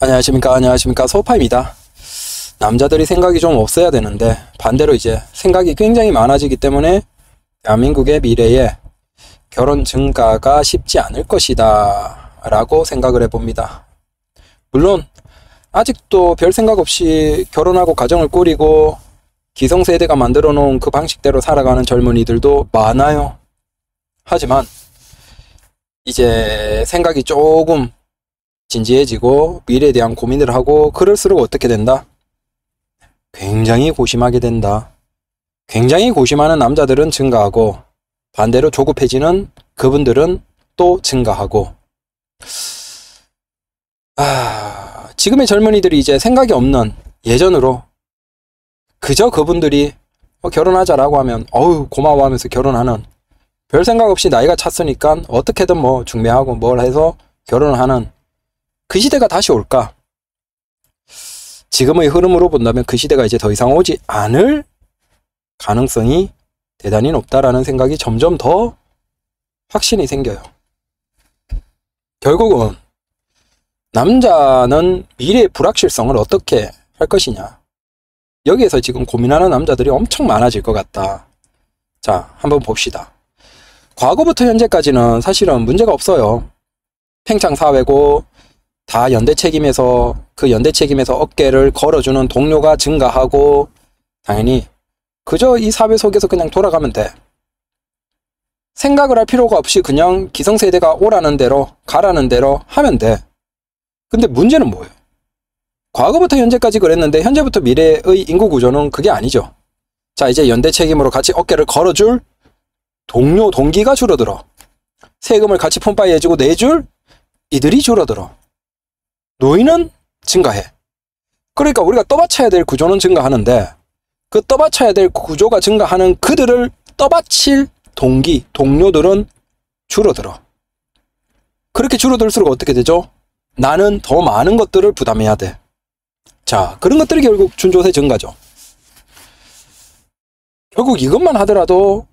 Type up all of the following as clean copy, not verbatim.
안녕하십니까 소파입니다. 남자들이 생각이 좀 없어야 되는데 반대로 이제 생각이 굉장히 많아지기 때문에 대한민국의 미래에 결혼 증가가 쉽지 않을 것이다 라고 생각을 해봅니다. 물론 아직도 별 생각 없이 결혼하고 가정을 꾸리고 기성세대가 만들어 놓은 그 방식대로 살아가는 젊은이들도 많아요. 하지만 이제 생각이 조금 진지해지고 미래에 대한 고민을 하고 그럴수록 어떻게 된다? 굉장히 고심하게 된다. 굉장히 고심하는 남자들은 증가하고 반대로 조급해지는 그분들은 또 증가하고. 지금의 젊은이들이 이제 생각이 없는 예전으로 그저 그분들이 결혼하자라고 하면 어우 고마워하면서 결혼하는, 별 생각 없이 나이가 찼으니까 어떻게든 뭐 중매하고 뭘 해서 결혼을 하는 그 시대가 다시 올까? 지금의 흐름으로 본다면 그 시대가 이제 더 이상 오지 않을 가능성이 대단히 높다라는 생각이 점점 더 확신이 생겨요. 결국은 남자는 미래의 불확실성을 어떻게 할 것이냐, 여기에서 지금 고민하는 남자들이 엄청 많아질 것 같다. 자, 한번 봅시다. 과거부터 현재까지는 사실은 문제가 없어요. 팽창 사회고 다 연대 책임에서, 그 연대 책임에서 어깨를 걸어주는 동료가 증가하고 당연히 그저 이 사회 속에서 그냥 돌아가면 돼. 생각을 할 필요가 없이 그냥 기성세대가 오라는 대로 가라는 대로 하면 돼. 근데 문제는 뭐예요? 과거부터 현재까지 그랬는데 현재부터 미래의 인구 구조는 그게 아니죠. 자, 이제 연대 책임으로 같이 어깨를 걸어줄 동료, 동기가 줄어들어. 세금을 같이 폼파이 해주고 내줄 이들이 줄어들어. 노인은 증가해. 그러니까 우리가 떠받쳐야 될 구조는 증가하는데 그 떠받쳐야 될 구조가 증가하는 그들을 떠받칠 동기, 동료들은 줄어들어. 그렇게 줄어들수록 어떻게 되죠? 나는 더 많은 것들을 부담해야 돼. 자, 그런 것들이 결국 준조세 증가죠. 결국 이것만 하더라도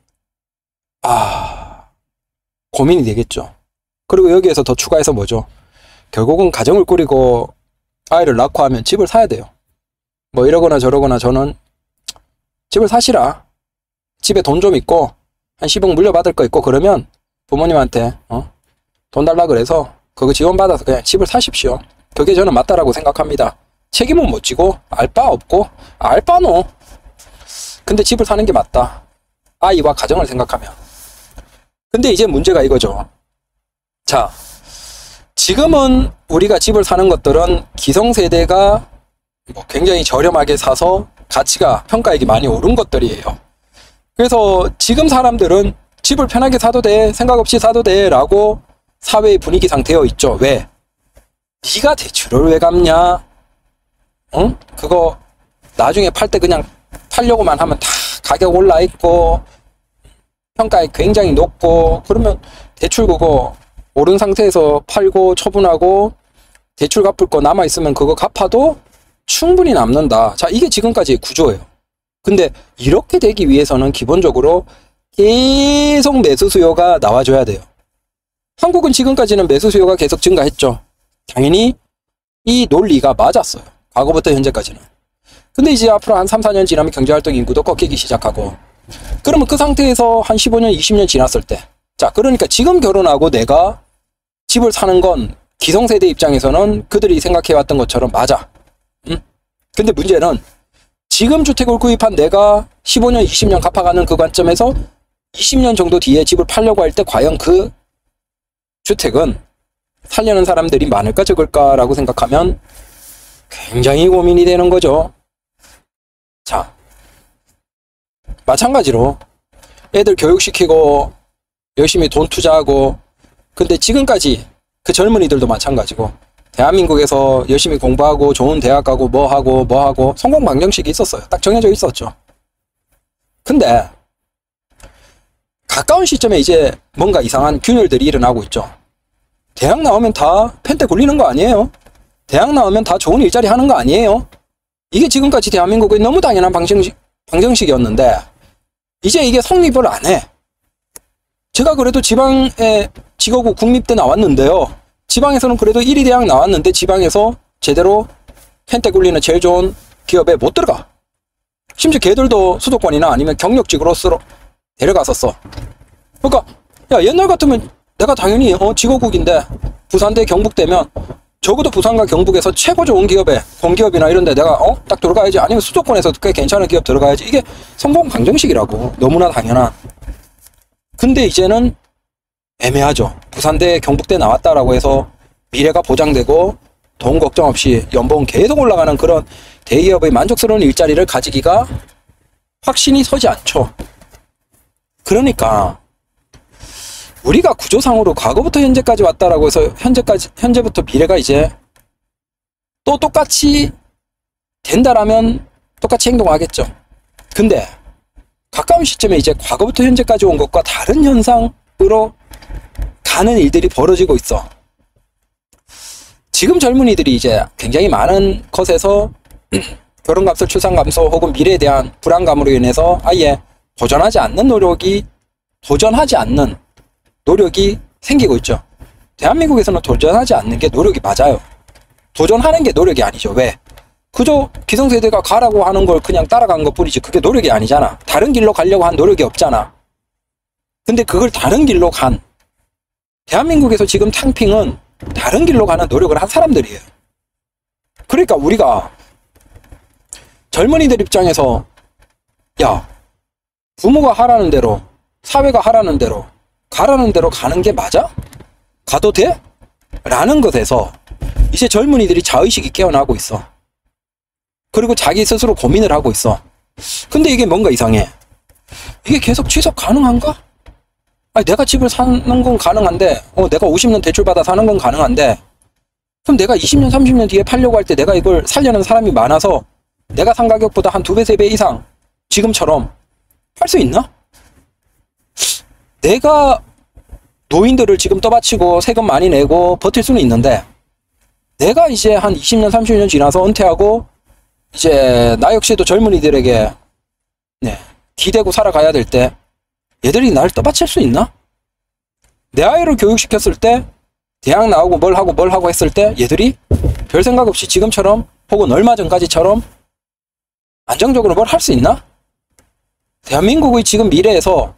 고민이 되겠죠. 그리고 여기에서 더 추가해서 뭐죠? 결국은 가정을 꾸리고 아이를 낳고 하면 집을 사야 돼요. 뭐 이러거나 저러거나 저는 집을 사시라. 집에 돈 좀 있고 한 10억 물려받을 거 있고 그러면 부모님한테 돈 달라 그래서 그거 지원받아서 그냥 집을 사십시오. 그게 저는 맞다라고 생각합니다. 책임은 못 지고 알 바 없고 알바노. 근데 집을 사는 게 맞다. 아이와 가정을 생각하면. 근데 이제 문제가 이거죠. 자, 지금은 우리가 집을 사는 것들은 기성세대가 굉장히 저렴하게 사서 가치가, 평가액이 많이 오른 것들이에요. 그래서 지금 사람들은 집을 편하게 사도 돼, 생각 없이 사도 돼 라고 사회의 분위기상 되어 있죠. 왜? 네가 대출을 왜 갚냐? 그거 나중에 팔 때 그냥 팔려고만 하면 다 가격 올라 있고 평가액 굉장히 높고, 그러면 대출 그거 오른 상태에서 팔고 처분하고 대출 갚을 거 남아있으면 그거 갚아도 충분히 남는다. 자, 이게 지금까지의 구조예요. 근데 이렇게 되기 위해서는 기본적으로 계속 매수 수요가 나와줘야 돼요. 한국은 지금까지는 매수 수요가 계속 증가했죠. 당연히 이 논리가 맞았어요. 과거부터 현재까지는. 근데 이제 앞으로 한 3, 4년 지나면 경제활동 인구도 꺾이기 시작하고, 그러면 그 상태에서 한 15년, 20년 지났을 때, 자, 그러니까 지금 결혼하고 내가 집을 사는 건 기성세대 입장에서는 그들이 생각해왔던 것처럼 맞아. 근데 문제는 지금 주택을 구입한 내가 15년, 20년 갚아가는 그 관점에서 20년 정도 뒤에 집을 팔려고 할 때 과연 그 주택은 살려는 사람들이 많을까 적을까라고 생각하면 굉장히 고민이 되는 거죠. 자, 마찬가지로 애들 교육시키고 열심히 돈 투자하고, 근데 지금까지 그 젊은이들도 마찬가지고 대한민국에서 열심히 공부하고 좋은 대학 가고 뭐하고 성공 방정식이 있었어요. 딱 정해져 있었죠. 근데 가까운 시점에 이제 뭔가 이상한 균열들이 일어나고 있죠. 대학 나오면 다 펜테 굴리는 거 아니에요? 대학 나오면 다 좋은 일자리 하는 거 아니에요? 이게 지금까지 대한민국의 너무 당연한 방정식이었는데 이제 이게 성립을 안 해. 제가 그래도 지방에 지거구 국립대 나왔는데요. 지방에서는 그래도 1위 대학 나왔는데 지방에서 제대로 펜테 굴리는 제일 좋은 기업에 못 들어가. 심지어 걔들도 수도권이나 아니면 경력직으로 데려갔었어. 그러니까 야 옛날 같으면 내가 당연히 직업국인데 부산대 경북대면 적어도 부산과 경북에서 최고 좋은 기업에 공기업이나 이런 데 내가 딱 들어가야지. 아니면 수도권에서 꽤 괜찮은 기업 들어가야지. 이게 성공 방정식이라고. 너무나 당연한. 근데 이제는 애매하죠. 부산대 경북대 나왔다라고 해서 미래가 보장되고 돈 걱정 없이 연봉 계속 올라가는 그런 대기업의 만족스러운 일자리를 가지기가 확신이 서지 않죠. 그러니까 우리가 구조상으로 과거부터 현재까지 왔다라고 해서 현재부터 미래가 이제 또 똑같이 된다라면 똑같이 행동하겠죠. 근데 가까운 시점에 이제 과거부터 현재까지 온 것과 다른 현상으로 가는 일들이 벌어지고 있어. 지금 젊은이들이 이제 굉장히 많은 것에서 결혼 감소, 출산 감소 혹은 미래에 대한 불안감으로 인해서 아예 도전하지 않는 노력이 생기고 있죠. 대한민국에서는 도전하지 않는 게 노력이 맞아요. 도전하는 게 노력이 아니죠. 왜? 그저 기성세대가 가라고 하는 걸 그냥 따라간 것 뿐이지 그게 노력이 아니잖아. 다른 길로 가려고 한 노력이 없잖아. 근데 그걸 다른 길로 간 대한민국에서 지금 탕핑은 다른 길로 가는 노력을 한 사람들이에요. 그러니까 우리가 젊은이들 입장에서 야 부모가 하라는 대로 사회가 하라는 대로 가라는 대로 가는 게 맞아? 가도 돼? 라는 것에서 이제 젊은이들이 자의식이 깨어나고 있어. 그리고 자기 스스로 고민을 하고 있어. 근데 이게 뭔가 이상해. 이게 계속 지속 가능한가? 아니 내가 집을 사는 건 가능한데 내가 50년 대출받아 사는 건 가능한데 그럼 내가 20년 30년 뒤에 팔려고 할 때 내가 이걸 살려는 사람이 많아서 내가 산 가격보다 한 2배 3배 이상 지금처럼 팔 수 있나? 내가 노인들을 지금 떠받치고 세금 많이 내고 버틸 수는 있는데 내가 이제 한 20년 30년 지나서 은퇴하고 이제 나 역시도 젊은이들에게 기대고 살아가야 될 때 얘들이 나를 떠받칠 수 있나? 내 아이를 교육시켰을 때 대학 나오고 뭘 하고 했을 때 얘들이 별 생각 없이 지금처럼 혹은 얼마 전까지처럼 안정적으로 뭘 할 수 있나? 대한민국의 지금 미래에서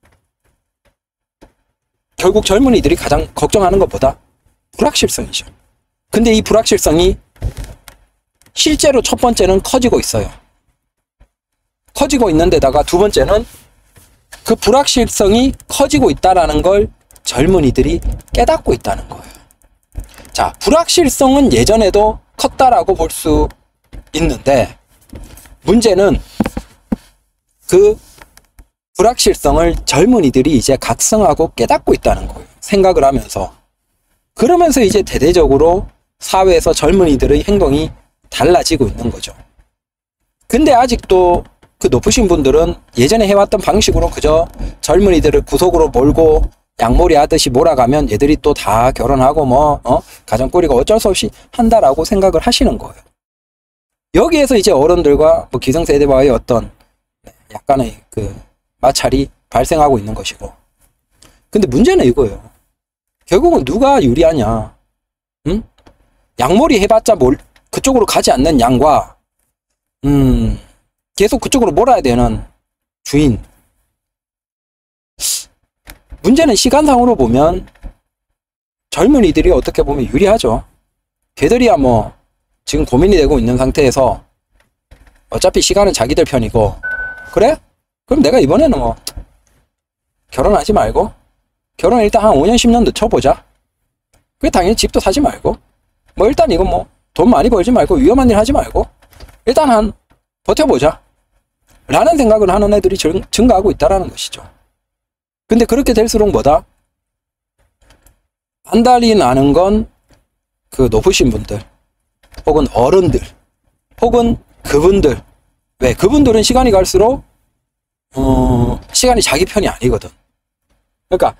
결국 젊은이들이 가장 걱정하는 것보다 불확실성이죠. 근데 이 불확실성이 실제로 첫 번째는 커지고 있어요. 커지고 있는 데다가 두 번째는 그 불확실성이 커지고 있다는 걸 젊은이들이 깨닫고 있다는 거예요. 자, 불확실성은 예전에도 컸다라고 볼 수 있는데 문제는 그 불확실성을 젊은이들이 이제 각성하고 깨닫고 있다는 거예요. 생각을 하면서. 그러면서 이제 대대적으로 사회에서 젊은이들의 행동이 달라지고 있는 거죠. 근데 아직도 그 높으신 분들은 예전에 해왔던 방식으로 그저 젊은이들을 구석으로 몰고 양몰이 하듯이 몰아가면 얘들이 또 다 결혼하고 가정 꾸리고 어쩔 수 없이 한다라고 생각을 하시는 거예요. 여기에서 이제 어른들과 기성세대와의 어떤 약간의 그 마찰이 발생하고 있는 것이고. 근데 문제는 이거예요. 결국은 누가 유리하냐? 응? 양몰이 해봤자 그쪽으로 가지 않는 양과 계속 그쪽으로 몰아야 되는 주인. 문제는 시간상으로 보면 젊은이들이 어떻게 보면 유리하죠. 걔들이야 지금 고민이 되고 있는 상태에서 어차피 시간은 자기들 편이고 그래? 그럼 내가 이번에는 결혼하지 말고 결혼 일단 한 5년 10년 늦춰보자. 그게 당연히 집도 사지 말고 일단 이거 돈 많이 벌지 말고 위험한 일 하지 말고 일단 버텨보자 라는 생각을 하는 애들이 증가하고 있다라는 것이죠. 근데 그렇게 될수록 뭐다? 안달이 나는 건 그 높으신 분들 혹은 어른들 혹은 그분들. 왜? 그분들은 시간이 갈수록 시간이 자기 편이 아니거든. 그러니까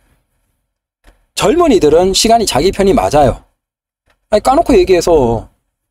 젊은이들은 시간이 자기 편이 맞아요. 아니, 까놓고 얘기해서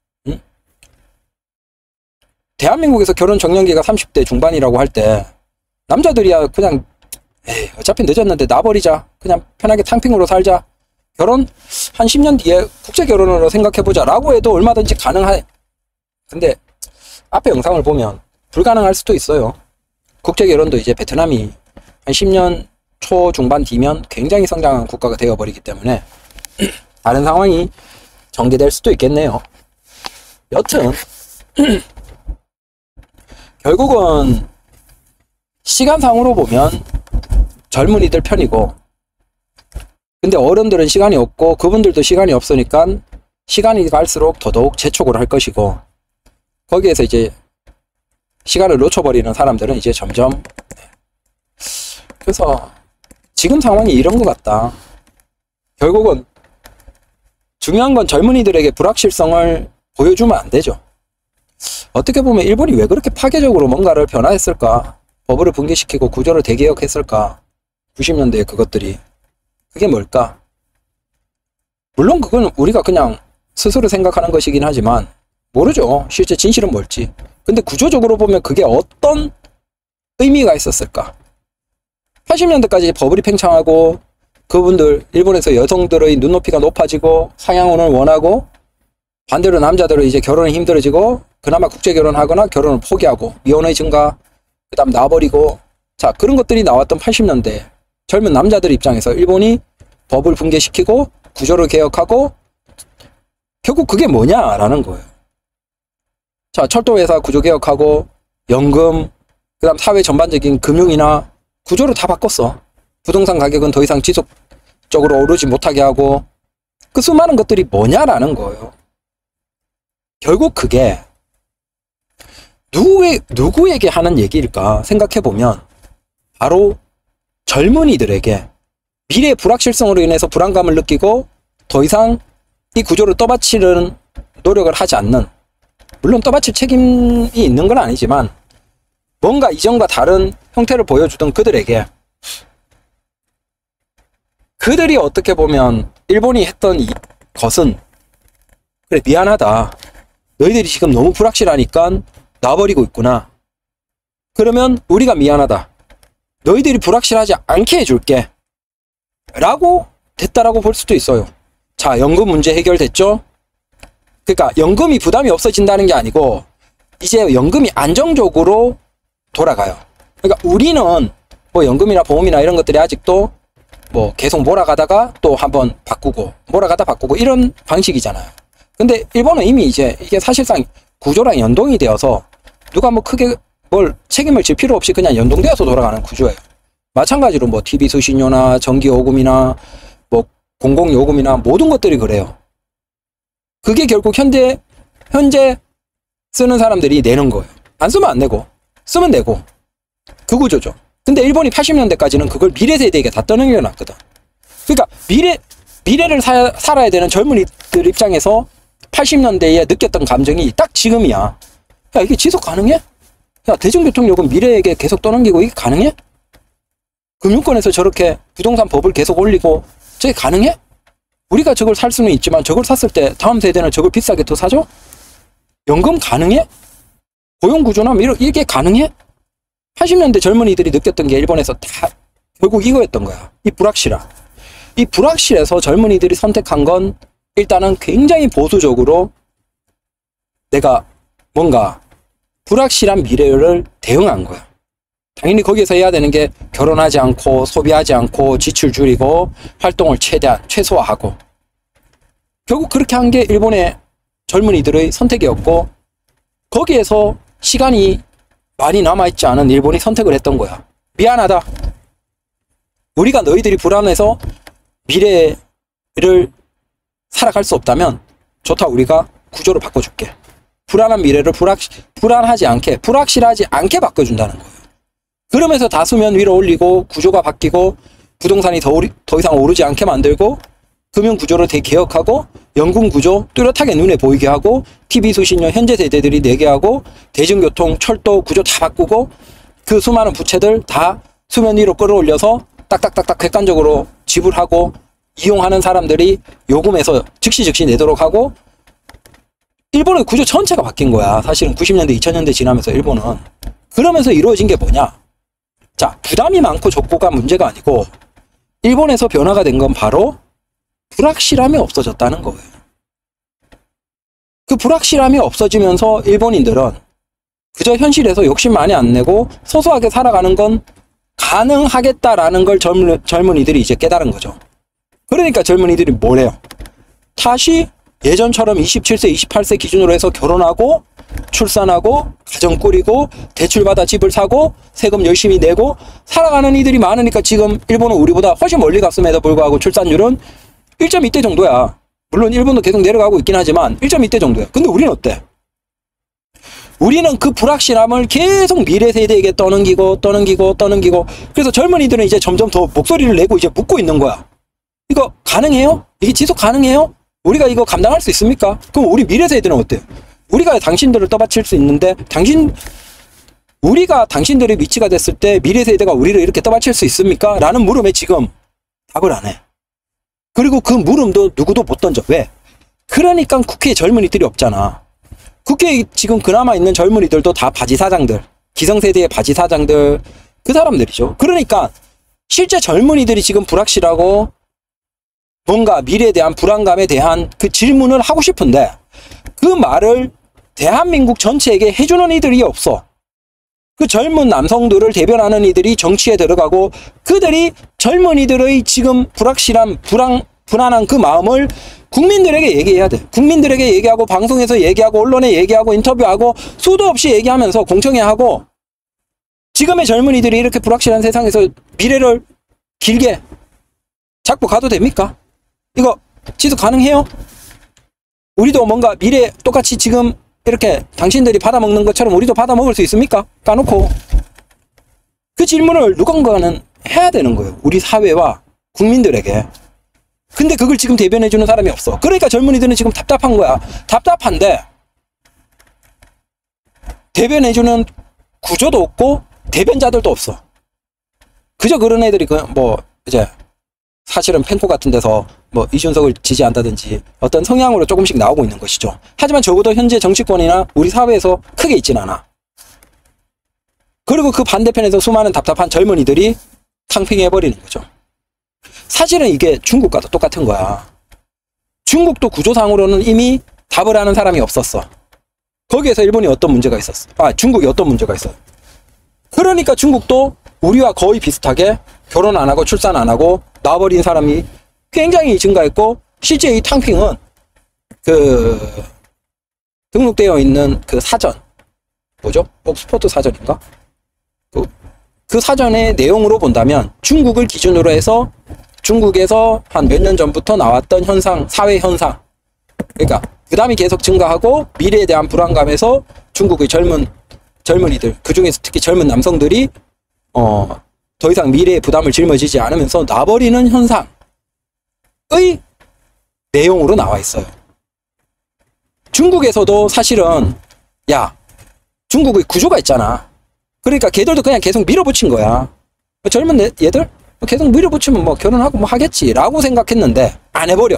대한민국에서 결혼 정년기가 30대 중반이라고 할 때 남자들이야 그냥 어차피 늦었는데 놔버리자. 그냥 편하게 탕핑으로 살자. 결혼 한 10년 뒤에 국제 결혼으로 생각해보자 라고 해도 얼마든지 가능해. 근데 앞에 영상을 보면 불가능할 수도 있어요. 국제 결혼도 이제 베트남이 한 10년 초중반 뒤면 굉장히 성장한 국가가 되어버리기 때문에 다른 상황이 전개될 수도 있겠네요. 여튼 결국은 시간상으로 보면 젊은이들 편이고, 근데 어른들은 시간이 없고 그분들도 시간이 없으니까 시간이 갈수록 더더욱 재촉을 할 것이고, 거기에서 이제 시간을 놓쳐버리는 사람들은 이제 점점, 그래서 지금 상황이 이런 것 같다. 결국은 중요한 건 젊은이들에게 불확실성을 보여주면 안 되죠. 어떻게 보면 일본이 왜 그렇게 파괴적으로 뭔가를 변화했을까? 버블을 붕괴시키고 구조를 대개혁했을까? 90년대에 그것들이. 그게 뭘까? 물론 그건 우리가 그냥 스스로 생각하는 것이긴 하지만 모르죠. 실제 진실은 뭘지. 근데 구조적으로 보면 그게 어떤 의미가 있었을까? 80년대까지 버블이 팽창하고 그분들, 일본에서 여성들의 눈높이가 높아지고 상향혼을 원하고, 반대로 남자들은 이제 결혼이 힘들어지고 그나마 국제 결혼하거나 결혼을 포기하고 미혼의 증가, 그 다음 놔버리고, 자, 그런 것들이 나왔던 80년대 젊은 남자들 입장에서 일본이 법을 붕괴시키고 구조를 개혁하고, 결국 그게 뭐냐라는 거예요. 자, 철도회사 구조 개혁하고 연금, 그 다음 사회 전반적인 금융이나 구조를 다 바꿨어. 부동산 가격은 더 이상 지속적으로 오르지 못하게 하고, 그 수많은 것들이 뭐냐라는 거예요. 결국 그게 누구에게 하는 얘기일까 생각해보면 바로 젊은이들에게 미래의 불확실성으로 인해서 불안감을 느끼고 더 이상 이 구조를 떠받치는 노력을 하지 않는, 물론 떠받칠 책임이 있는 건 아니지만 뭔가 이전과 다른 형태를 보여주던 그들에게, 그들이 어떻게 보면 일본이 했던 이 것은, 그래 미안하다, 너희들이 지금 너무 불확실하니까 놔버리고 있구나, 그러면 우리가 미안하다, 너희들이 불확실하지 않게 해줄게 라고 됐다라고 볼 수도 있어요. 자, 연금 문제 해결됐죠? 그러니까 연금이 부담이 없어진다는 게 아니고 이제 연금이 안정적으로 돌아가요. 그러니까 우리는 뭐 연금이나 보험이나 이런 것들이 아직도 뭐 계속 몰아가다가 또 한번 바꾸고 몰아가다 바꾸고 이런 방식이잖아요. 근데 일본은 이미 이제 이게 사실상 구조랑 연동이 되어서 누가 뭐 크게 뭘 책임을 질 필요 없이 그냥 연동되어서 돌아가는 구조예요. 마찬가지로 뭐 TV 수신료나 전기요금이나 뭐 공공요금이나 모든 것들이 그래요. 그게 결국 현재 쓰는 사람들이 내는 거예요. 안 쓰면 안 내고, 쓰면 내고, 그 구조죠. 근데 일본이 80년대까지는 그걸 미래 세대에게 다 떠넘겨놨거든. 그러니까 미래를 살아야 되는 젊은이들 입장에서 80년대에 느꼈던 감정이 딱 지금이야. 야, 이게 지속 가능해? 야, 대중교통요금 미래에게 계속 떠넘기고 이게 가능해? 금융권에서 저렇게 부동산 법을 계속 올리고 저게 가능해? 우리가 저걸 살 수는 있지만 저걸 샀을 때 다음 세대는 저걸 비싸게 더 사죠? 연금 가능해? 고용구조나 이게 가능해? 80년대 젊은이들이 느꼈던 게 일본에서 다 결국 이거였던 거야. 이 불확실함. 이 불확실해서 젊은이들이 선택한 건 일단은 굉장히 보수적으로 내가 뭔가 불확실한 미래를 대응한 거야. 당연히 거기에서 해야 되는 게 결혼하지 않고 소비하지 않고 지출 줄이고 활동을 최대한 최소화하고, 결국 그렇게 한 게 일본의 젊은이들의 선택이었고, 거기에서 시간이 많이 남아있지 않은 일본이 선택을 했던 거야. 미안하다, 우리가 너희들이 불안해서 미래를 살아갈 수 없다면 좋다, 우리가 구조를 바꿔줄게. 불안한 미래를 불안하지 않게, 불확실하지 않게 바꿔준다는 거예요. 그러면서 다 수면 위로 올리고 구조가 바뀌고 부동산이 더 이상 오르지 않게 만들고 금융 구조를 대개혁하고 연금 구조 뚜렷하게 눈에 보이게 하고 TV 수신료 현재 세대들이 내게 하고 대중교통 철도 구조 다 바꾸고 그 수많은 부채들 다 수면 위로 끌어올려서 딱딱딱딱 객관적으로 지불하고 이용하는 사람들이 요금에서 즉시 내도록 하고, 일본의 구조 전체가 바뀐 거야. 사실은 90년대 2000년대 지나면서 일본은. 그러면서 이루어진 게 뭐냐, 자, 부담이 많고 적고가 문제가 아니고 일본에서 변화가 된 건 바로 불확실함이 없어졌다는 거예요. 그 불확실함이 없어지면서 일본인들은 그저 현실에서 욕심 많이 안 내고 소소하게 살아가는 건 가능하겠다라는 걸 젊은이들이 이제 깨달은 거죠. 그러니까 젊은이들이 뭐래요? 다시 예전처럼 27세, 28세 기준으로 해서 결혼하고 출산하고 가정 꾸리고 대출받아 집을 사고 세금 열심히 내고 살아가는 이들이 많으니까 지금 일본은 우리보다 훨씬 멀리 갔음에도 불구하고 출산율은 1.2대 정도야. 물론 일본도 계속 내려가고 있긴 하지만 1.2대 정도야. 근데 우리는 어때? 우리는 그 불확실함을 계속 미래 세대에게 떠넘기고 그래서 젊은이들은 이제 점점 더 목소리를 내고 이제 묻고 있는 거야. 이거 가능해요? 이게 지속 가능해요? 우리가 이거 감당할 수 있습니까? 그럼 우리 미래 세대는 어때요? 우리가 당신들을 떠받칠 수 있는데 우리가 당신들의 위치가 됐을 때 미래 세대가 우리를 이렇게 떠받칠 수 있습니까? 라는 물음에 지금 답을 안 해. 그리고 그 물음도 누구도 못 던져. 왜? 그러니까 국회에 젊은이들이 없잖아. 국회에 지금 그나마 있는 젊은이들도 다 바지사장들, 기성세대의 바지사장들, 그 사람들이죠. 그러니까 실제 젊은이들이 지금 불확실하고 뭔가 미래에 대한 불안감에 대한 그 질문을 하고 싶은데 그 말을 대한민국 전체에게 해주는 이들이 없어. 그 젊은 남성들을 대변하는 이들이 정치에 들어가고 그들이 젊은이들의 지금 불확실한 불안한 그 마음을 국민들에게 얘기해야 돼. 국민들에게 얘기하고 방송에서 얘기하고 언론에 얘기하고 인터뷰하고 수도 없이 얘기하면서 공청회 하고 지금의 젊은이들이 이렇게 불확실한 세상에서 미래를 길게 잡고 가도 됩니까? 이거 지속 가능해요? 우리도 뭔가 미래 똑같이 지금 이렇게 당신들이 받아먹는 것처럼 우리도 받아먹을 수 있습니까? 까놓고 그 질문을 누군가는 해야 되는 거예요. 우리 사회와 국민들에게. 근데 그걸 지금 대변해주는 사람이 없어. 그러니까 젊은이들은 지금 답답한 거야. 답답한데 대변해주는 구조도 없고 대변자들도 없어. 그저 그런 애들이 이제 사실은 펜코 같은 데서 이준석을 지지한다든지 어떤 성향으로 조금씩 나오고 있는 것이죠. 하지만 적어도 현재 정치권이나 우리 사회에서 크게 있진 않아. 그리고 그 반대편에서 수많은 답답한 젊은이들이 탕평해버리는 거죠. 사실은 이게 중국과도 똑같은 거야. 중국도 구조상으로는 이미 답을 하는 사람이 없었어. 거기에서 일본이 어떤 문제가 있었어? 중국이 어떤 문제가 있어요? 그러니까 중국도 우리와 거의 비슷하게 결혼 안 하고 출산 안 하고 나와버린 사람이 굉장히 증가했고 실제 이 탕핑은 등록되어 있는 그 사전 뭐죠? 옥스퍼드 사전인가? 그 사전의 내용으로 본다면 중국을 기준으로 해서 중국에서 한 몇 년 전부터 나왔던 현상, 사회 현상 그러니까 부담이 계속 증가하고 미래에 대한 불안감에서 중국의 젊은이들 그 중에서 특히 젊은 남성들이 더 이상 미래의 부담을 짊어지지 않으면서 놔버리는 현상의 내용으로 나와 있어요. 중국에서도 사실은 중국의 구조가 있잖아. 그러니까 걔들도 그냥 계속 밀어붙인 거야. 젊은 얘들 계속 밀어붙이면 결혼하고 하겠지 라고 생각했는데 안 해버려.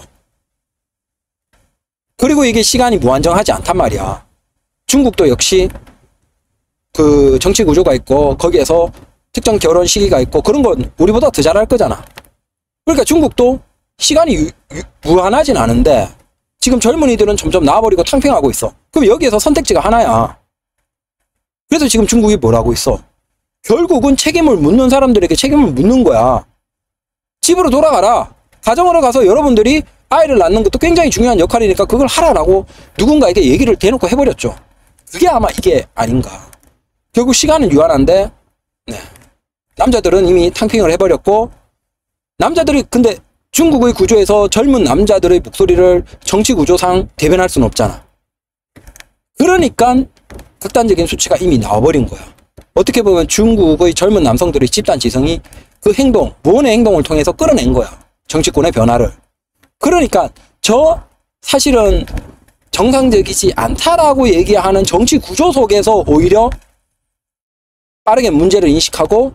그리고 이게 시간이 무한정하지 않단 말이야. 중국도 역시 그 정치 구조가 있고 거기에서 특정 결혼 시기가 있고 그런 건 우리보다 더 잘할 거잖아. 그러니까 중국도 시간이 무한하진 않은데 지금 젊은이들은 점점 나와버리고 탕평하고 있어. 그럼 여기에서 선택지가 하나야. 그래서 지금 중국이 뭘 하고 있어? 결국은 책임을 묻는 사람들에게 책임을 묻는 거야. 집으로 돌아가라. 가정으로 가서 여러분들이 아이를 낳는 것도 굉장히 중요한 역할이니까 그걸 하라라고 누군가에게 얘기를 대놓고 해버렸죠. 그게 아마 이게 아닌가. 결국 시간은 유한한데 남자들은 이미 탕핑을 해버렸고 남자들이 근데 중국의 구조에서 젊은 남자들의 목소리를 정치 구조상 대변할 수는 없잖아. 그러니까 극단적인 수치가 이미 나와버린 거야. 어떻게 보면 중국의 젊은 남성들의 집단 지성이 그 행동, 무언의 행동을 통해서 끌어낸 거야. 정치권의 변화를. 그러니까 사실은 정상적이지 않다라고 얘기하는 정치 구조 속에서 오히려 빠르게 문제를 인식하고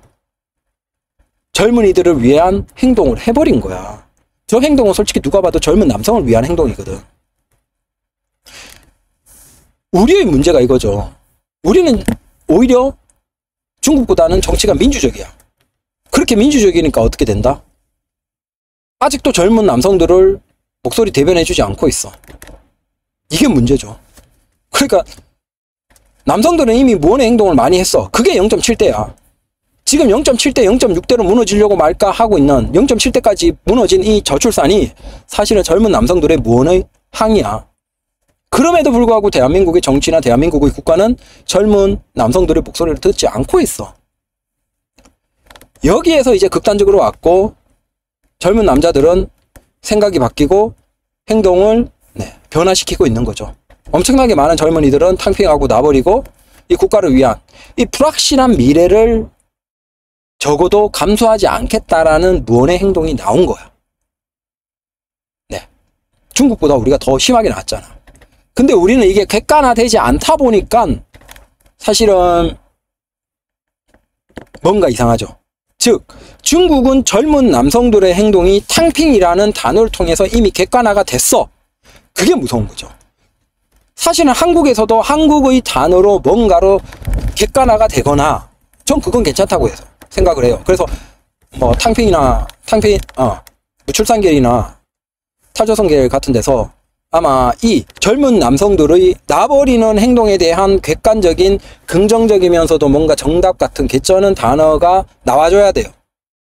젊은이들을 위한 행동을 해버린 거야. 저 행동은 솔직히 누가 봐도 젊은 남성을 위한 행동이거든. 우리의 문제가 이거죠. 우리는 오히려 중국보다는 정치가 민주적이야. 그렇게 민주적이니까 어떻게 된다? 아직도 젊은 남성들을 목소리 대변해주지 않고 있어. 이게 문제죠. 그러니까 남성들은 이미 무언의 행동을 많이 했어. 그게 0.7대야. 지금 0.7대, 0.6대로 무너지려고 말까 하고 있는 0.7대까지 무너진 이 저출산이 사실은 젊은 남성들의 무언의 항의야. 그럼에도 불구하고 대한민국의 정치나 대한민국의 국가는 젊은 남성들의 목소리를 듣지 않고 있어. 여기에서 이제 극단적으로 왔고 젊은 남자들은 생각이 바뀌고 행동을 변화시키고 있는 거죠. 엄청나게 많은 젊은이들은 탕핑하고 놔버리고 이 국가를 위한 이 불확실한 미래를 적어도 감수하지 않겠다라는 무언의 행동이 나온 거야. 네. 중국보다 우리가 더 심하게 나왔잖아. 근데 우리는 이게 객관화되지 않다 보니까 사실은 뭔가 이상하죠. 즉 중국은 젊은 남성들의 행동이 탕핑이라는 단어를 통해서 이미 객관화가 됐어. 그게 무서운 거죠. 사실은 한국에서도 한국의 단어로 뭔가로 객관화가 되거나 전 그건 괜찮다고 해서 생각을 해요. 그래서 뭐 무출산계열이나 탈조선계열 같은 데서 아마 이 젊은 남성들의 놔버리는 행동에 대한 객관적인 긍정적이면서도 뭔가 정답 같은 개쩌는 단어가 나와줘야 돼요.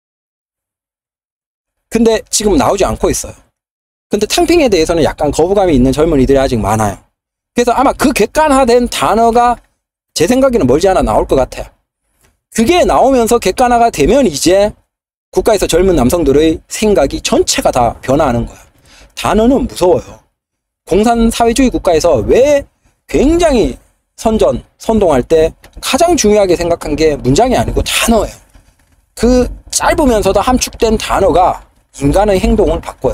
근데 지금 나오지 않고 있어요. 근데 탕핑에 대해서는 약간 거부감이 있는 젊은이들이 아직 많아요. 그래서 아마 그 객관화된 단어가 제 생각에는 멀지 않아 나올 것 같아요. 그게 나오면서 객관화가 되면 이제 국가에서 젊은 남성들의 생각이 전체가 다 변화하는 거예요. 단어는 무서워요. 공산사회주의 국가에서 왜 굉장히 선동할 때 가장 중요하게 생각한 게 문장이 아니고 단어예요. 그 짧으면서도 함축된 단어가 인간의 행동을 바꿔요.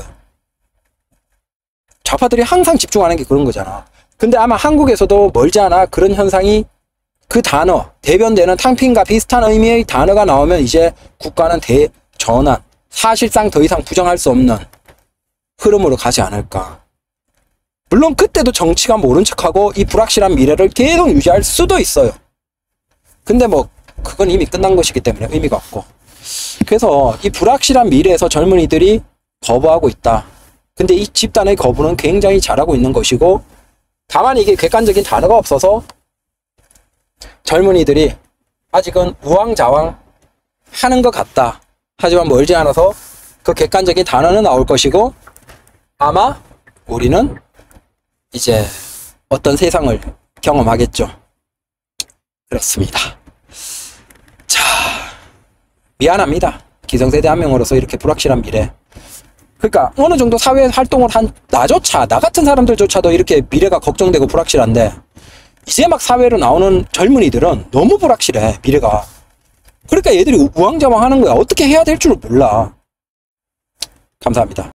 좌파들이 항상 집중하는 게 그런 거잖아. 근데 아마 한국에서도 멀지 않아 그런 현상이 그 단어, 대변되는 탕핑과 비슷한 의미의 단어가 나오면 이제 국가는 대전환, 사실상 더 이상 부정할 수 없는 흐름으로 가지 않을까. 물론 그때도 정치가 모른 척하고 이 불확실한 미래를 계속 유지할 수도 있어요. 근데 뭐 그건 이미 끝난 것이기 때문에 의미가 없고. 그래서 이 불확실한 미래에서 젊은이들이 거부하고 있다. 근데 이 집단의 거부는 굉장히 잘하고 있는 것이고 다만 이게 객관적인 단어가 없어서 젊은이들이 아직은 우왕좌왕 하는 것 같다. 하지만 멀지 않아서 그 객관적인 단어는 나올 것이고 아마 우리는 이제 어떤 세상을 경험하겠죠. 그렇습니다. 자, 미안합니다. 기성세대 한 명으로서 이렇게 불확실한 미래. 그러니까 어느 정도 사회 활동을 한 나 같은 사람들조차도 이렇게 미래가 걱정되고 불확실한데 이제 막 사회로 나오는 젊은이들은 너무 불확실해, 미래가. 그러니까 얘들이 우왕좌왕 하는 거야. 어떻게 해야 될 줄을 몰라. 감사합니다.